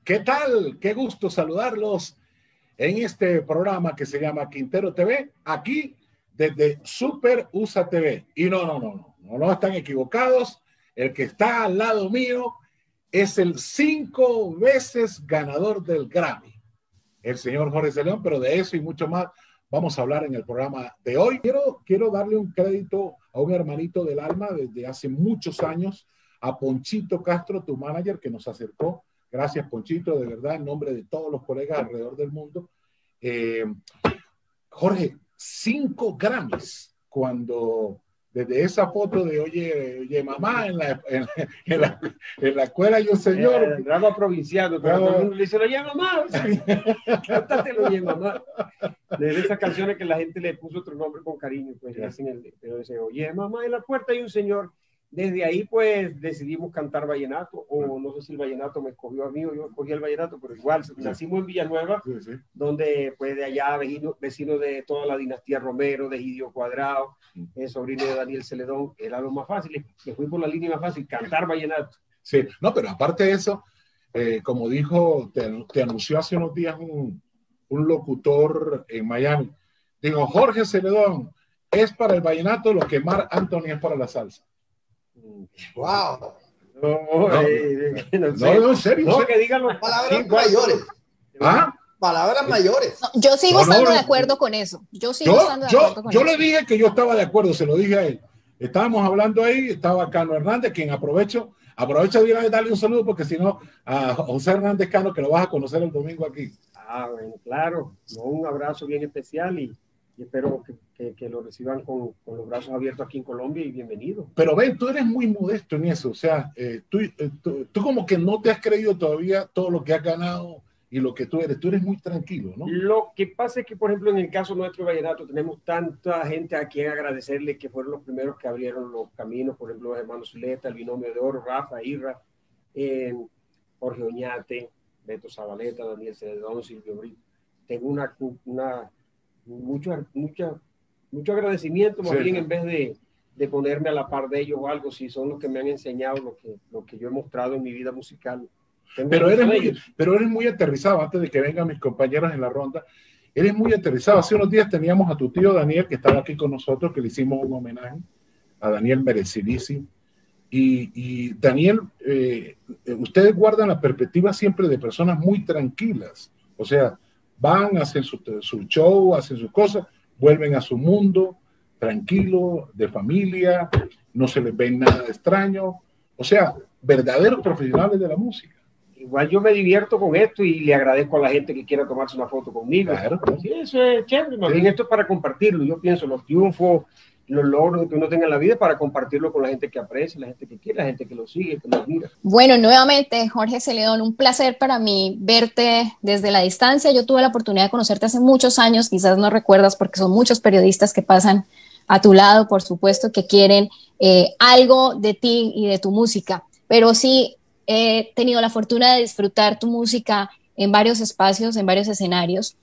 ¿Qué tal? Qué gusto saludarlos en este programa que se llama Quintero TV, aquí desde Super USA TV. Y no están equivocados. El que está al lado mío es el 5 veces ganador del Grammy, el señor Jorge Celedón, pero de eso y mucho más vamos a hablar en el programa de hoy. Quiero darle un crédito a un hermanito del alma desde hace muchos años, a Ponchito Castro, tu manager, que nos acercó. Gracias, Ponchito, de verdad, en nombre de todos los colegas alrededor del mundo. Jorge, 5 Grammys, cuando desde esa foto de oye mamá, en la escuela hay un señor. El drama provinciano, pero todo el mundo le dice, oye mamá, cántatelo, oye mamá. De esas canciones que la gente le puso otro nombre con cariño, pues pero dice, oye mamá, en la puerta hay un señor. Desde ahí pues decidimos cantar vallenato, o no sé si el vallenato me escogió a mí o yo escogí el vallenato, pero igual nacimos en Villanueva, donde pues de allá vecino de toda la dinastía Romero, de Egidio Cuadrado, sobrino de Daniel Celedón, era lo más fácil, me fui por la línea más fácil, cantar vallenato. Sí, no, pero aparte de eso, como dijo, te anunció hace unos días un locutor en Miami, digo, Jorge Celedón es para el vallenato lo que Marc Anthony es para la salsa. Wow. No, en serio. No, que digan los palabras mayores. ¿Ah? Palabras mayores. No, yo sigo estando de acuerdo con eso. Yo le dije que yo estaba de acuerdo, se lo dije a él. Estábamos hablando ahí, estaba Cano Hernández, quien aprovecha de darle un saludo, porque si no, a José Hernández Cano, que lo vas a conocer el domingo aquí. Ah, bueno, claro. Un abrazo bien especial y espero que lo reciban con los brazos abiertos aquí en Colombia y bienvenido. Pero ven, tú eres muy modesto en eso, o sea, tú como que no te has creído todavía todo lo que has ganado y lo que tú eres muy tranquilo, ¿no? Lo que pasa es que, por ejemplo, en el caso nuestro de vallenato, tenemos tanta gente a quien agradecerle, que fueron los primeros que abrieron los caminos, por ejemplo, los hermanos Zuleta, el Binomio de Oro, Rafa, Irra, Jorge Oñate, Beto Zabaleta, Daniel Celedón, Silvio Brito. Tengo mucho agradecimiento, más bien, en vez de ponerme a la par de ellos o algo, si son los que me han enseñado lo que yo he mostrado en mi vida musical. Pero eres muy aterrizado. Antes de que vengan mis compañeros en la ronda, eres muy aterrizado. Hace unos días teníamos a tu tío Daniel, que estaba aquí con nosotros, que le hicimos un homenaje a Daniel, merecidísimo. Y Daniel, ustedes guardan la perspectiva siempre de personas muy tranquilas, o sea, van, hacen su show, hacen sus cosas, vuelven a su mundo tranquilo, de familia, no se les ve nada de extraño, o sea, verdaderos profesionales de la música. Igual yo me divierto con esto y le agradezco a la gente que quiera tomarse una foto conmigo. Claro. Sí, eso es chévere, más bien esto es para compartirlo. Yo pienso, los triunfos, los logros que uno tenga en la vida es para compartirlo con la gente que aprecia, la gente que quiere, la gente que lo sigue, que lo admira. Bueno, nuevamente, Jorge Celedón, un placer para mí verte desde la distancia. Yo tuve la oportunidad de conocerte hace muchos años, quizás no recuerdas porque son muchos periodistas que pasan a tu lado, por supuesto, que quieren algo de ti y de tu música, pero sí he tenido la fortuna de disfrutar tu música en varios espacios, en varios escenarios,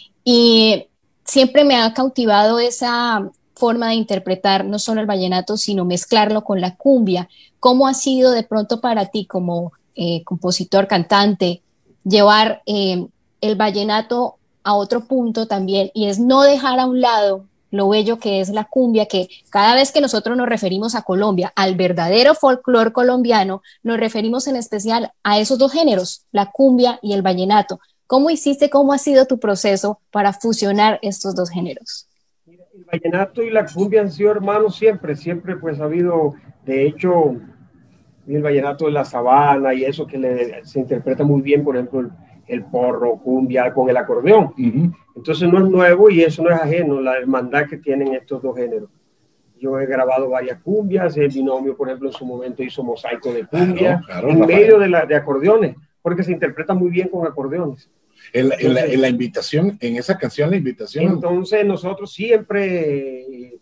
y siempre me ha cautivado esa forma de interpretar no solo el vallenato, sino mezclarlo con la cumbia. ¿Cómo ha sido de pronto para ti como compositor, cantante, llevar el vallenato a otro punto también, y es no dejar a un lado lo bello que es la cumbia, que cada vez que nosotros nos referimos a Colombia, al verdadero folclore colombiano, nos referimos en especial a esos dos géneros, la cumbia y el vallenato? ¿Cómo ha sido tu proceso para fusionar estos dos géneros? El vallenato y la cumbia han sido hermanos siempre pues ha habido, de hecho, el vallenato de la sabana y eso que se interpreta muy bien, por ejemplo, el porro, cumbia con el acordeón. Entonces no es nuevo y eso no es ajeno, la hermandad que tienen estos dos géneros. Yo he grabado varias cumbias, el Binomio, por ejemplo, en su momento hizo mosaico de cumbia, en medio de acordeones, porque se interpreta muy bien con acordeones. En la invitación, en esa canción, la invitación. Entonces nosotros siempre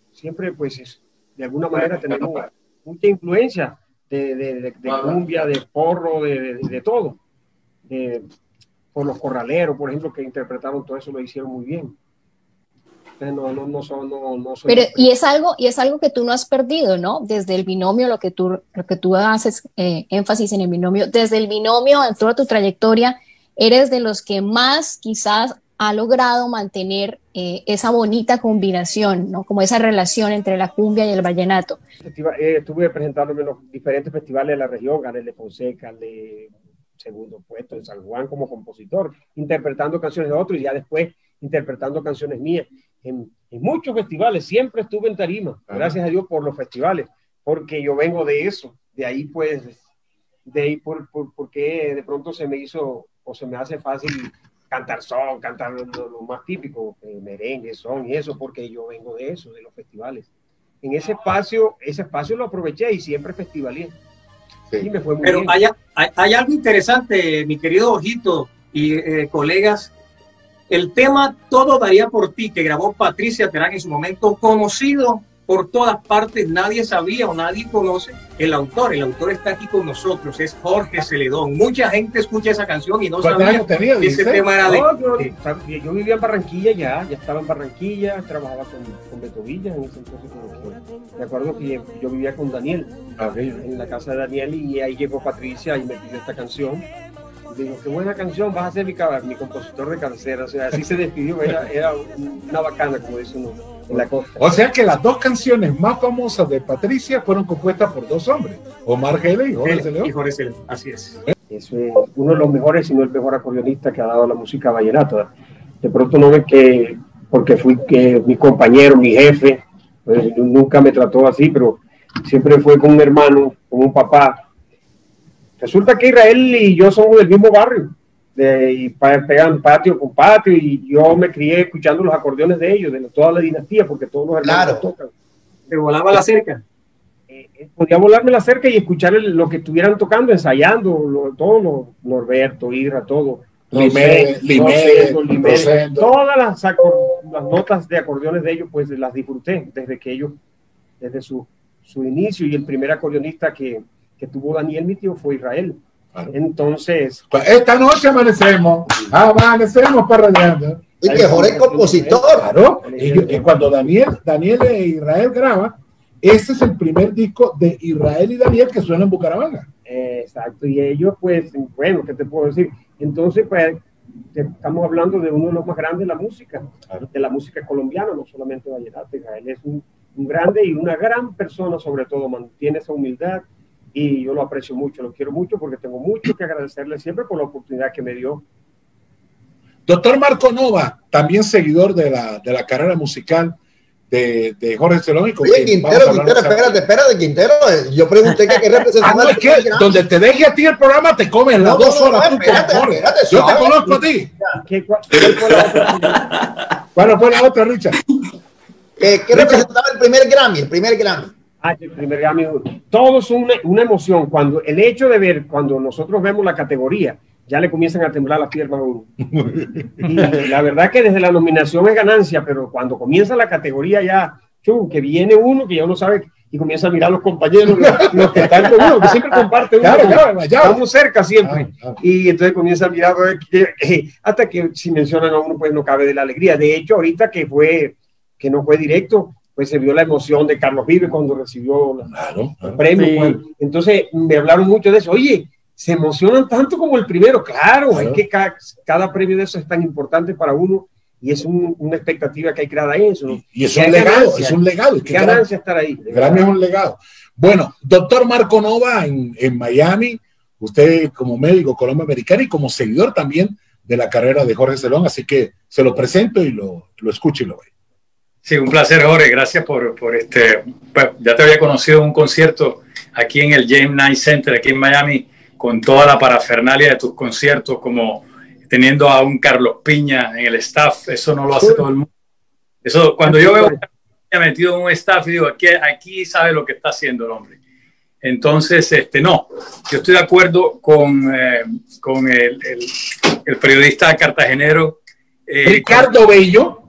pues de alguna manera tenemos mucha influencia de cumbia, de porro, de todo. Por los corraleros, por ejemplo, que interpretaron todo eso, lo hicieron muy bien. No soy. Pero, y es algo que tú no has perdido, ¿no? Desde el binomio, lo que tú haces énfasis en el binomio, desde el binomio, en toda tu trayectoria, eres de los que más quizás ha logrado mantener esa bonita combinación, ¿no? Como esa relación entre la cumbia y el vallenato. Estuve presentándome en los diferentes festivales de la región, gané el de Fonseca, el de segundo puesto en San Juan como compositor, interpretando canciones de otros y ya después interpretando canciones mías. En muchos festivales, siempre estuve en tarima, gracias a Dios por los festivales, porque yo vengo de eso, de ahí pues, porque de pronto se me hizo o se me hace fácil cantar son, cantar lo más típico, merengue, son y eso, porque yo vengo de eso, de los festivales. En ese espacio lo aproveché y siempre festivalé. Sí. Y me fue muy Pero bien. hay algo interesante, mi querido Ojito y colegas. El tema Todo Daría por Ti, que grabó Patricia Terán en su momento, conocido por todas partes, nadie sabía o nadie conoce el autor. El autor está aquí con nosotros, es Jorge Celedón. Mucha gente escucha esa canción y no sabía que ese tema era de... Yo vivía en Barranquilla, ya estaba en Barranquilla, trabajaba con Beto Villa en ese entonces. Me acuerdo que yo vivía con Daniel, en la casa de Daniel, y ahí llegó Patricia y me pidió esta canción. Digo, qué buena canción, vas a ser mi compositor de cabecera. O sea, así se despidió, era una bacana, como dice uno en la costa. O sea que las dos canciones más famosas de Patricia fueron compuestas por dos hombres, Omar Geles y Jorge Celedón. Y Jorge Celedón, así es. Es uno de los mejores, si no el mejor acordeonista que ha dado la música vallenata. De pronto no ve que, porque fui mi compañero, mi jefe, pues, nunca me trató así, pero siempre fue como un hermano, como un papá. Resulta que Israel y yo somos del mismo barrio, y pegan patio con patio, y yo me crié escuchando los acordeones de ellos, de toda la dinastía, porque todos los hermanos tocan. ¿Te volaba la cerca? Podía volarme la cerca y escuchar lo que estuvieran tocando, ensayando, todo, Norberto, Ira, todo. Limet, todas las notas de acordeones de ellos, pues las disfruté desde su inicio, y el primer acordeonista que tuvo Daniel, mi tío, fue Israel. Claro. Entonces, esta noche amanecemos parrandeando. Y mejor el compositor. Claro, y cuando Daniel e Israel graba, ese es el primer disco de Israel y Daniel que suena en Bucaramanga. Exacto, y ellos, pues, bueno, ¿qué te puedo decir? Entonces, pues, estamos hablando de uno de los más grandes de la música, claro, de la música colombiana, no solamente vallenata. Israel es un grande y una gran persona, sobre todo, mantiene esa humildad, y yo lo aprecio mucho, lo quiero mucho, porque tengo mucho que agradecerle siempre por la oportunidad que me dio. Doctor Marco Nova, también seguidor de la carrera musical de Jorge Celedón. Oye, Quintero, espérate, Quintero. Yo pregunté qué representaba. No, es que donde te deje a ti el programa te comes las 2 horas. Espérate, yo te conozco a ti. ¿Cuál fue la otra, Richard? ¿Qué representaba el primer Grammy? El primer Grammy. Todo es una emoción. Cuando el hecho de ver, cuando nosotros vemos la categoría, ya le comienzan a temblar las piernas a uno. Y la verdad que desde la nominación es ganancia, pero cuando comienza la categoría ya, que viene uno que ya uno sabe y comienza a mirar a los compañeros, los que están con uno, que siempre comparte uno. Claro, estamos cerca siempre. Y entonces comienza a mirar hasta que si mencionan a uno, pues no cabe de la alegría. De hecho, ahorita que no fue directo, pues se vio la emoción de Carlos Vives cuando recibió el premio. Sí. Pues. Entonces me hablaron mucho de eso. Oye, se emocionan tanto como el primero. Claro. Es que cada premio de eso es tan importante para uno, y es una expectativa que hay creada ahí. Y es un legado, es un legado. Qué ganancia estar ahí. Grammy es un legado. Bueno, doctor Marco Nova en Miami, usted como médico colombo-americano y como seguidor también de la carrera de Jorge Celedón, así que se lo presento y lo escucho y lo ve. Sí, un placer, Jorge. Gracias por este. Pues, ya te había conocido en un concierto aquí en el James Knight Center, aquí en Miami, con toda la parafernalia de tus conciertos, como teniendo a un Carlos Piña en el staff. Eso no lo hace todo el mundo. Eso, cuando yo veo a Carlos Piña metido en un staff, digo, aquí sabe lo que está haciendo el hombre. Entonces, no, yo estoy de acuerdo con el periodista cartagenero Ricardo Bello.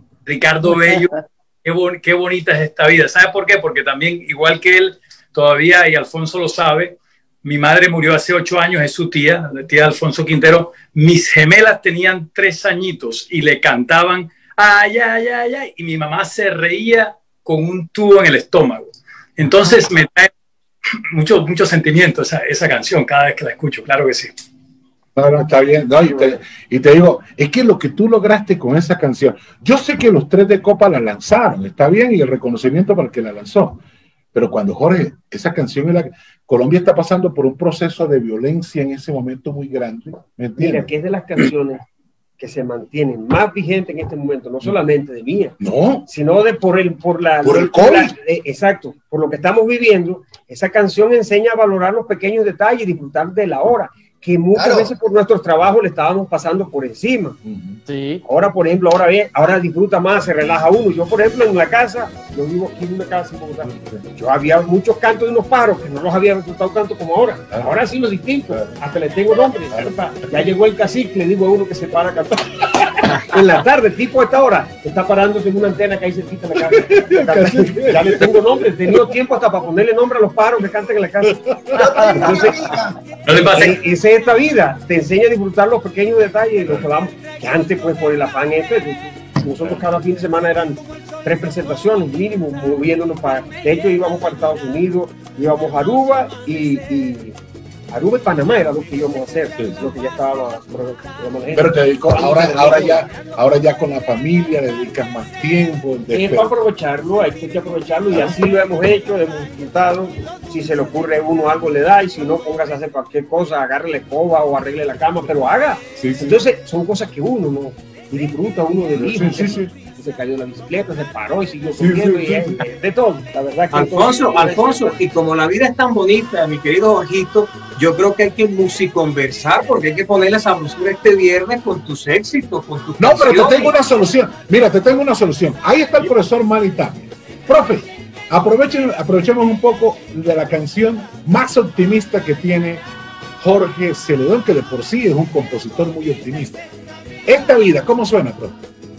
Qué bonita es esta vida. ¿Sabe por qué? Porque también, igual que él, todavía, y Alfonso lo sabe, mi madre murió hace 8 años, es su tía, la tía de Alfonso Quintero. Mis gemelas tenían 3 añitos y le cantaban ay, ay, ay, ay, y mi mamá se reía con un tubo en el estómago. Entonces me trae mucho sentimiento esa canción cada vez que la escucho, claro que sí. No, está bien. No, y te digo, es que lo que tú lograste con esa canción, yo sé que los 3 de Copa la lanzaron, está bien, y el reconocimiento para el que la lanzó, pero cuando Jorge, esa canción, Colombia está pasando por un proceso de violencia en ese momento muy grande, ¿me entiendes? Mira, que es de las canciones que se mantienen más vigentes en este momento, no solamente de mía, no, sino por el COVID. Exacto, por lo que estamos viviendo. Esa canción enseña a valorar los pequeños detalles y disfrutar de la hora, que muchas veces por nuestros trabajos le estábamos pasando por encima. Sí. Ahora, por ejemplo, ahora disfruta más, se relaja uno. Yo, por ejemplo, en la casa, yo vivo aquí en una casa en Bogotá, yo había muchos cantos de unos pájaros que no los había disfrutado tanto como ahora. Ahora sí lo distinto, hasta le tengo nombre. Ya llegó el cacique, le digo a uno que se para a cantar. En la tarde, el tipo a esta hora está parándose en una antena que hay cerquita en la casa. Ya le tengo nombre, he tenido tiempo hasta para ponerle nombre a los pájaros que cantan en la casa. Entonces, No le pase. esa es esta vida, te enseña a disfrutar los pequeños detalles, lo que vamos, que antes pues por el afán nosotros cada fin de semana eran 3 presentaciones mínimo, moviéndonos de hecho íbamos para Estados Unidos, íbamos a Aruba y Aruba y Panamá era lo que íbamos a hacer, lo que ya estaba pero te dedico, ahora ya con la familia le dedicas más tiempo. Es para aprovecharlo, hay que aprovecharlo y así lo hemos hecho, hemos disfrutado. Si se le ocurre a uno algo le da, y si no, póngase a hacer cualquier cosa, agarre la escoba o arregle la cama, pero haga. Sí. Entonces son cosas que uno no, y disfruta uno de vida. Se cayó la bicicleta, se paró y siguió corriendo, de todo. La verdad que Alfonso, y como la vida es tan bonita, mi querido Jorgito, yo creo que hay que musiconversar, porque hay que ponerle esa música este viernes con tus éxitos, con tus No, pero te tengo una solución. Mira, te tengo una solución. Ahí está el profesor Manita. Profe, aprovechemos un poco de la canción más optimista que tiene Jorge Celedón, que de por sí es un compositor muy optimista. Esta vida, ¿cómo suena, profe?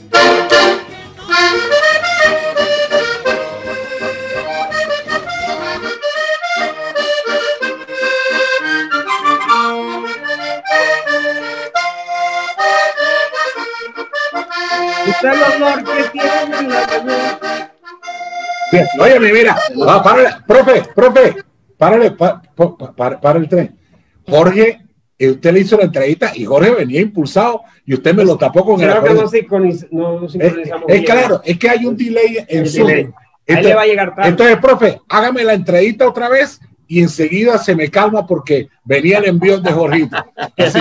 Usted el olor que tiene en la mañana. Bien, óyeme, mira, párale, profe, párale, para el tren. Jorge, usted le hizo la entrevista y Jorge venía impulsado y usted me lo tapó con el acuerdo. No sincronizamos bien. Claro, es que hay un delay en su. Ahí le va a llegar tarde. Entonces, profe, hágame la entrevista otra vez y enseguida se me calma porque venía el envío de Jorgito. Es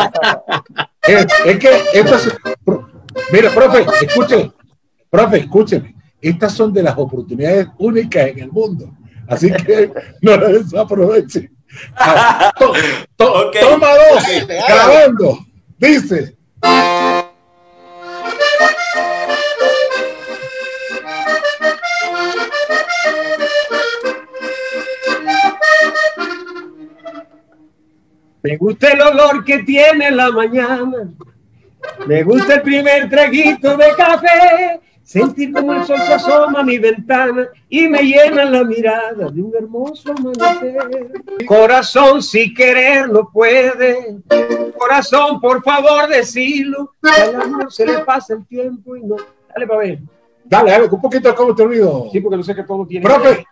que esto es. Mira, profe, escúcheme. Estas son de las oportunidades únicas en el mundo. Así que no las desaprovechen. Toma 2, grabando. Dice. Me gusta el olor que tiene en la mañana. Me gusta el primer traguito de café. Sentir como el sol se asoma a mi ventana y me llena la mirada de un hermoso amanecer. Corazón, si querer no puede. Corazón, por favor, decilo. Al amor se le pasa el tiempo y no. Dale, para ver. Dale, un poquito, ¿cómo te olvido? Sí, porque no sé que todo tiene. Profe.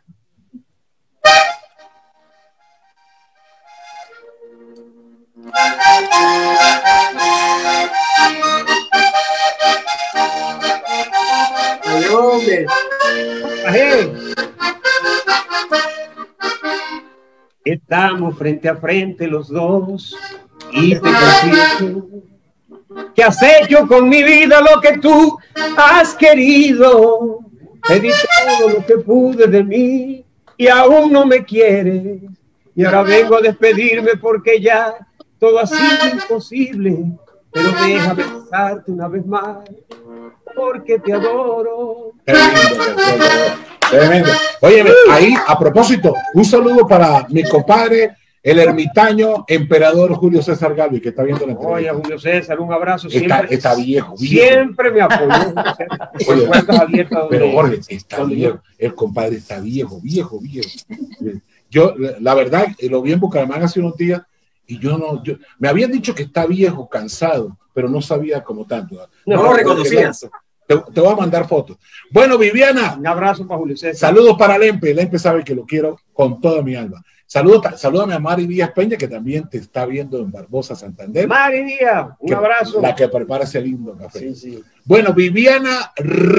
Estamos frente a frente los dos y te confieso que has hecho con mi vida lo que tú has querido. Te di todo lo que pude de mí y aún no me quieres, y ahora vengo a despedirme porque ya todo ha sido imposible, pero déjame besarte una vez más porque te adoro. Tremendo. Oye, ahí, a propósito, un saludo para mi compadre, el ermitaño emperador Julio César Galvi, que está viendo la entrevista. Oye, Julio César, un abrazo. Está viejo. Siempre me apoyó. Pero Jorge, está viejo. El compadre está viejo. Yo, la verdad, lo vi en Bucaramanga hace unos días y me habían dicho que está viejo, cansado, pero no sabía como tanto. No lo reconocías. Te voy a mandar fotos. Bueno, Viviana. Un abrazo para Julio César. Saludos para Lempe. Lempe sabe que lo quiero con toda mi alma. Salúdame a Mari Díaz Peña, que también te está viendo en Barbosa, Santander. Mari Díaz, un abrazo. La que prepara ese lindo café. Sí, sí. Bueno, Viviana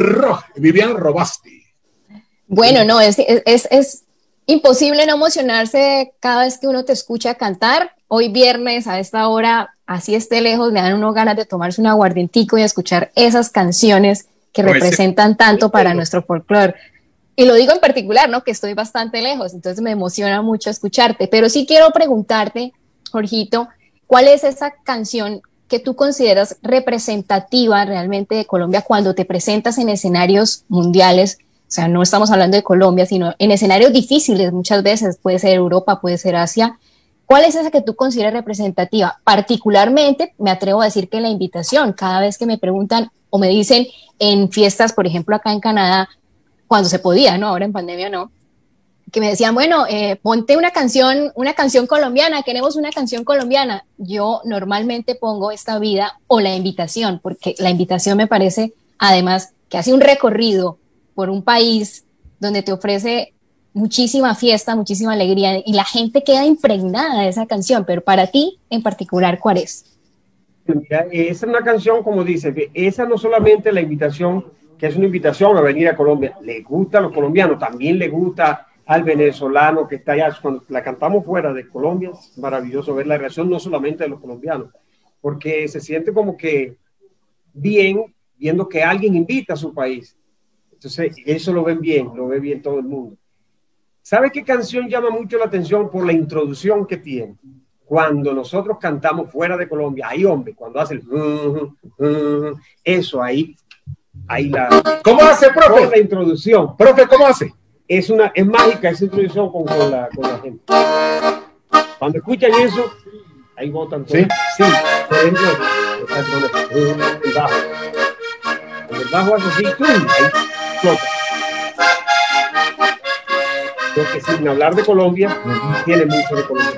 Robasti. Bueno, no, es imposible no emocionarse cada vez que uno te escucha cantar. Hoy viernes a esta hora, así esté lejos, le dan uno ganas de tomarse un aguardientico y escuchar esas canciones que representan tanto para nuestro folclore. Y lo digo en particular, ¿no? Que estoy bastante lejos, entonces me emociona mucho escucharte. Pero sí quiero preguntarte, Jorgito, ¿cuál es esa canción que tú consideras representativa realmente de Colombia cuando te presentas en escenarios mundiales? O sea, no estamos hablando de Colombia, sino en escenarios difíciles muchas veces, puede ser Europa, puede ser Asia. ¿Cuál es esa que tú consideras representativa? Particularmente, me atrevo a decir que La Invitación, cada vez que me preguntan o me dicen en fiestas, por ejemplo, acá en Canadá, cuando se podía, ¿no? Ahora en pandemia no, que me decían, bueno, ponte una canción colombiana, queremos una canción colombiana. Yo normalmente pongo Esta Vida o La Invitación, porque La Invitación me parece, además, que hace un recorrido por un país donde te ofrece muchísima fiesta, muchísima alegría, y la gente queda impregnada de esa canción. Pero para ti, en particular, ¿cuál es? Mira, esa es una canción, como dice, que esa no solamente La Invitación, que es una invitación a venir a Colombia, le gusta a los colombianos, también le gusta al venezolano que está allá. Cuando la cantamos fuera de Colombia, es maravilloso ver la reacción no solamente de los colombianos, porque se siente como que bien viendo que alguien invita a su país. Entonces, eso lo ve bien todo el mundo. ¿Sabe qué canción llama mucho la atención por la introducción que tiene? Cuando nosotros cantamos fuera de Colombia, ahí, hombre, cuando hace el eso ahí la... ¿Cómo hace, profe? Con la introducción. Profe, ¿cómo hace? Es mágica esa introducción con la gente. Cuando escuchan eso, ahí votan todo. ¿Sí? Sí, por ejemplo, el bajo. Cuando el bajo hace así, ahí explota. Porque sin hablar de Colombia, tiene mucho de Colombia.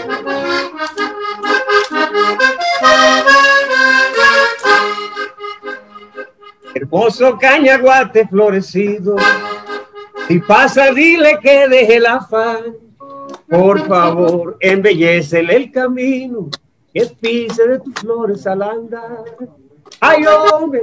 Hermoso cañaguate florecido, si pasa dile que deje el afán, por favor embellécele el camino, que pise de tus flores al andar. ¡Ay, hombre!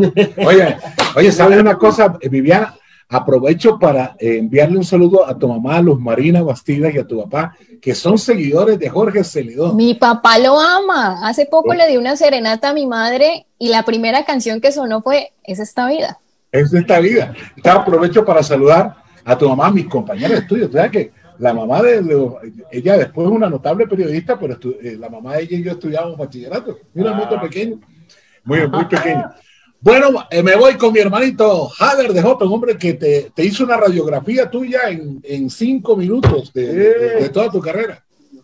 Oye, ¿sabes una cosa, Viviana? Aprovecho para enviarle un saludo a tu mamá, Luz Marina Bastidas, y a tu papá, que son seguidores de Jorge Celedón. Mi papá lo ama. Hace poco le di una serenata a mi madre y la primera canción que sonó fue Es Esta Vida. Es Esta Vida. Aprovecho para saludar a tu mamá, mis compañeros de estudio. Tú sabes que la mamá ella después es una notable periodista, pero la mamá de ella y yo estudiábamos bachillerato. Mira, muy pequeño, muy pequeño. Bueno, me voy con mi hermanito Hader de Jota, un hombre que te hizo una radiografía tuya en 5 minutos de toda tu carrera.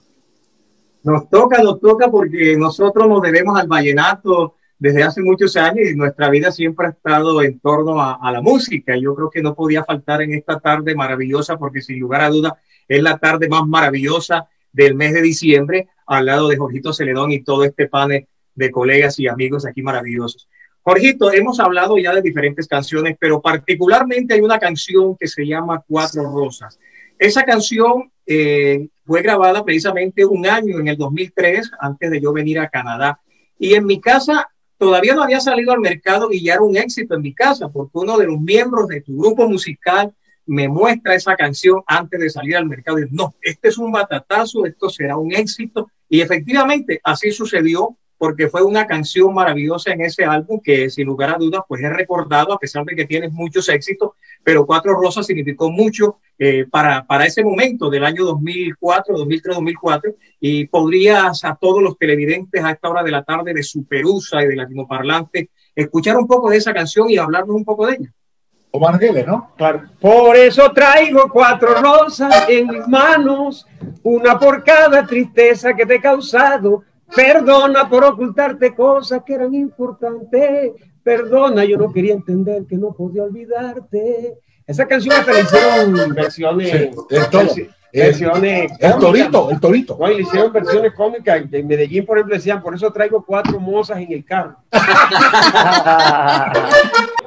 Nos toca porque nosotros nos debemos al vallenato desde hace muchos años y nuestra vida siempre ha estado en torno a la música. Yo creo que no podía faltar en esta tarde maravillosa, porque sin lugar a duda es la tarde más maravillosa del mes de diciembre, al lado de Jorgito Celedón y todo este panel de colegas y amigos aquí maravillosos. Jorgito, hemos hablado ya de diferentes canciones, pero particularmente hay una canción que se llama Cuatro Rosas. Esa canción fue grabada precisamente un año, en el 2003, antes de yo venir a Canadá. Y en mi casa todavía no había salido al mercado y ya era un éxito en mi casa, porque uno de los miembros de tu grupo musical me muestra esa canción antes de salir al mercado. Y no, este es un batatazo, esto será un éxito. Y efectivamente así sucedió, porque fue una canción maravillosa en ese álbum que sin lugar a dudas pues es recordado, a pesar de que tienes muchos éxitos, pero Cuatro Rosas significó mucho para ese momento del año 2004, 2003, 2004, y podrías a todos los televidentes a esta hora de la tarde de Superusa y de Latinoparlante escuchar un poco de esa canción y hablarnos un poco de ella. Omar Geles, ¿no? Claro. Por eso traigo cuatro rosas en mis manos, una por cada tristeza que te he causado. Perdona por ocultarte cosas que eran importantes. Perdona, yo no quería entender que no podía olvidarte. Esa canción hasta le hicieron versiones. Sí, versiones. El Torito. No, y le hicieron versiones cómicas. En Medellín, por ejemplo, decían: por eso traigo cuatro mozas en el carro.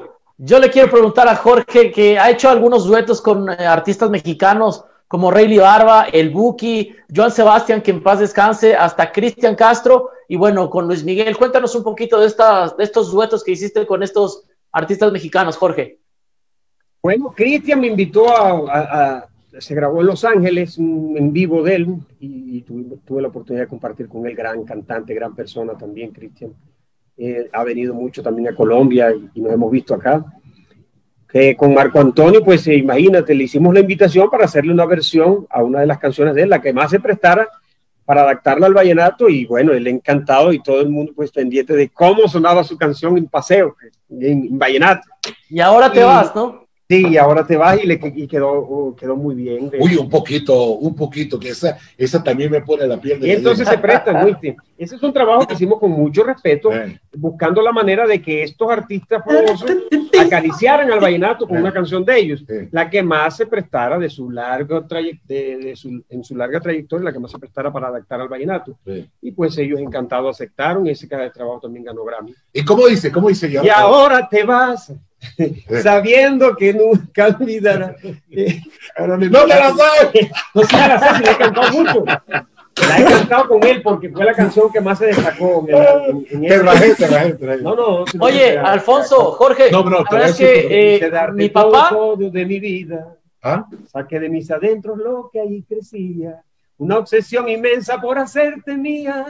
Yo le quiero preguntar a Jorge, que ha hecho algunos duetos con artistas mexicanos como Rayleigh Barba, El Buki, Joan Sebastián, que en paz descanse, hasta Cristian Castro, y bueno, con Luis Miguel. Cuéntanos un poquito de estos duetos que hiciste con estos artistas mexicanos, Jorge. Bueno, Cristian me invitó se grabó en Los Ángeles, en vivo de él, y tuve la oportunidad de compartir con él, gran cantante, gran persona también, Cristian. Ha venido mucho también a Colombia y nos hemos visto acá. Con Marco Antonio, pues imagínate, le hicimos la invitación para hacerle una versión a una de las canciones de él, la que más se prestara para adaptarla al vallenato, y bueno, él encantado y todo el mundo pues pendiente de cómo sonaba su canción en paseo, en vallenato. Y ahora te vas, ¿no? Sí, ahora te vas y quedó muy bien. Uy, un poquito, que esa también me pone la piel de Y entonces se prestan, ¿viste? Ese es un trabajo que hicimos con mucho respeto, buscando la manera de que estos artistas famosos acariciaran al vallenato con una canción de ellos, la que más se prestara de su larga trayectoria, la que más se prestara para adaptar al vallenato. Y pues ellos encantados aceptaron, y ese trabajo también ganó Grammy. ¿Y cómo dice? Y ahora te vas, sabiendo que nunca olvidarás. No te la sabes. No se la sabes, le he cantado mucho. La he cantado con él porque fue la canción que más se destacó. Te rajé. No. Oye, Alfonso, Jorge, la verdad es que mi papá... Todo de mi vida, saqué de mis adentros lo que ahí crecía, una obsesión inmensa por hacerte mía.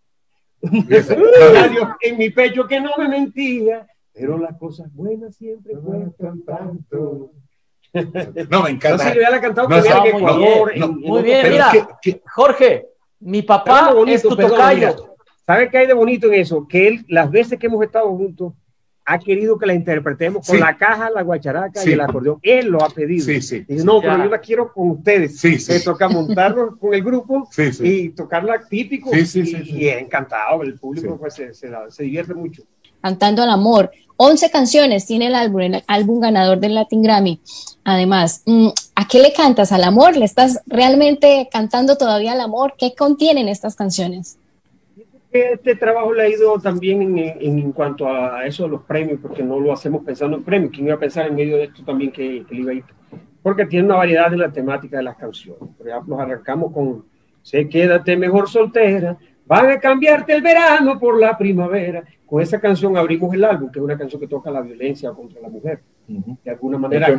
Dios en mi pecho que no me mentía, pero las cosas buenas siempre cuentan tanto. No, me encanta. No, la cantado con Ecuador. Muy bien, mira, Jorge, mi papá es tu tocayo. ¿Sabes qué hay de bonito en eso? Que él, las veces que hemos estado juntos, ha querido que la interpretemos con la caja, la guacharaca y el acordeón. Él lo ha pedido. Dice, no, pero yo la quiero con ustedes. Me toca montarnos con el grupo y tocarla típico. Y encantado. El público pues, se divierte mucho. Cantando al amor. 11 canciones tiene el álbum ganador del Latin Grammy. Además, ¿a qué le cantas? ¿Al amor? ¿Le estás realmente cantando todavía al amor? ¿Qué contienen estas canciones? Este trabajo le ha ido también en cuanto a eso de los premios, porque no lo hacemos pensando en premios. ¿Quién iba a pensar en medio de esto también que le iba a ir? Porque tiene una variedad de la temática de las canciones. Por ejemplo, arrancamos con "Sé quédate mejor soltera, van a cambiarte el verano por la primavera". Con esa canción abrimos el álbum, que es una canción que toca la violencia contra la mujer. De alguna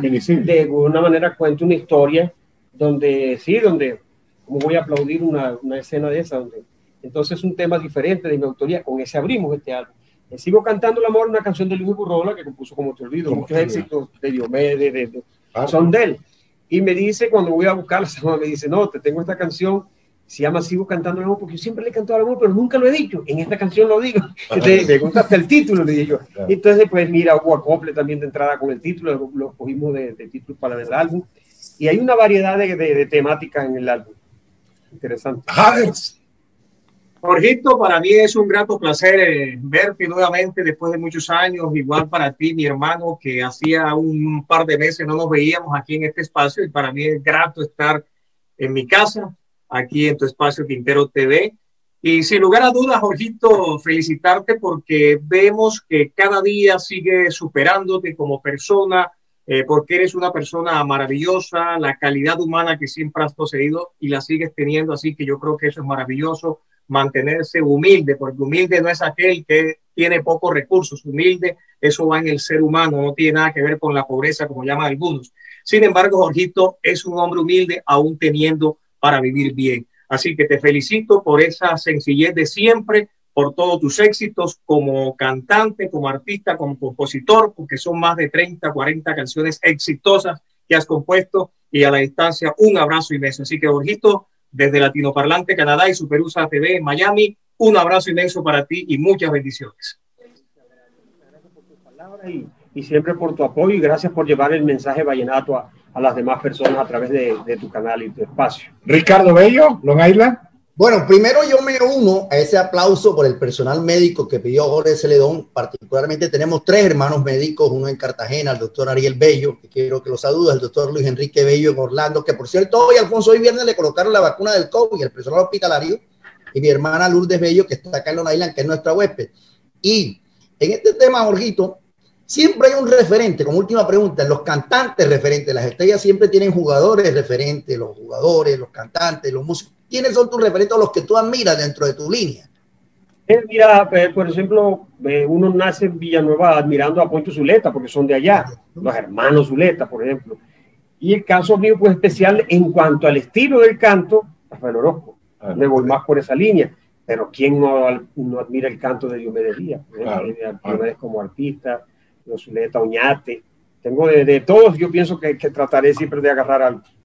manera cuenta una historia donde, como voy a aplaudir una escena de esa, entonces es un tema diferente de mi autoría. Con ese abrimos este álbum. Sigo cantando el amor, una canción de Luis Burrola que compuso Como te olvido, muchos éxitos de Diomedes, son de él. Y me dice, cuando voy a buscarla, me dice, no, te tengo esta canción, se llama Sigo cantando el amor, porque yo siempre le he cantado al amor, pero nunca lo he dicho. En esta canción lo digo. Me gusta hasta el título, le dije yo. Entonces, pues mira, hubo acople también de entrada con el título, lo cogimos de título para el álbum. Y hay una variedad de temáticas en el álbum. Interesante. Jorgito, para mí es un grato placer verte nuevamente después de muchos años. Igual para ti, mi hermano, que hacía un par de meses no nos veíamos aquí en este espacio, y para mí es grato estar en mi casa, aquí en tu espacio Quintero TV. Y sin lugar a dudas, Jorgito, felicitarte porque vemos que cada día sigues superándote como persona, porque eres una persona maravillosa, la calidad humana que siempre has poseído y la sigues teniendo, así que yo creo que eso es maravilloso, mantenerse humilde, porque humilde no es aquel que tiene pocos recursos, humilde, eso va en el ser humano, no tiene nada que ver con la pobreza como llaman algunos. Sin embargo, Jorgito es un hombre humilde aún teniendo para vivir bien. Así que te felicito por esa sencillez de siempre, por todos tus éxitos como cantante, como artista, como compositor, porque son más de 30, 40 canciones exitosas que has compuesto, y a la distancia un abrazo inmenso. Así que, Jorgito, desde Latinoparlante Canadá y Super USA TV en Miami, un abrazo inmenso para ti y muchas bendiciones. Gracias por tus palabras y siempre por tu apoyo, y gracias por llevar el mensaje vallenato a las demás personas a través de tu canal y tu espacio. Ricardo Bello, Long Island. Bueno, primero yo me uno a ese aplauso por el personal médico que pidió Jorge Celedón. Particularmente tenemos 3 hermanos médicos, uno en Cartagena, el doctor Ariel Bello, que quiero que lo salude, el doctor Luis Enrique Bello en Orlando, que por cierto hoy, Alfonso, hoy viernes le colocaron la vacuna del COVID, el personal hospitalario, y mi hermana Lourdes Bello, que está acá en Long Island, que es nuestra huésped. Y en este tema, Jorgito, siempre hay un referente. Como última pregunta, los cantantes referentes, las estrellas siempre tienen jugadores referentes, los jugadores, los cantantes, los músicos. ¿Quiénes son tus referentes o los que tú admiras dentro de tu línea? Mira, por ejemplo, uno nace en Villanueva admirando a Poncho Zuleta, porque son de allá, los hermanos Zuleta, por ejemplo. Y el caso mío, pues especial en cuanto al estilo del canto, Rafael Orozco. Me voy más por esa línea. Pero ¿quién no admira el canto de Diomedes Díaz? Diomedes como artista, los Zuleta, Oñate. Tengo de todos, yo pienso que trataré siempre de agarrar algo.